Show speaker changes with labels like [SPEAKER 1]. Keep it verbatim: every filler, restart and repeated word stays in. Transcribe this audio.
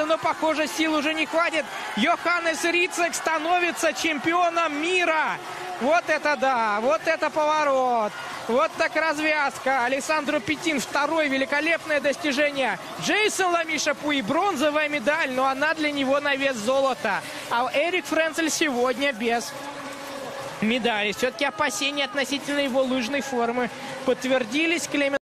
[SPEAKER 1] но, похоже, сил уже не хватит. Йоханнес Рицек становится чемпионом мира. Вот это да, вот это поворот. Вот так развязка. Алессандро Петтин второй, великолепное достижение. Джейсон Ламиша Пуи бронзовая медаль, но она для него на вес золота. А Эрик Френцель сегодня без медали. Все-таки опасения относительно его лыжной формы подтвердились. Клемен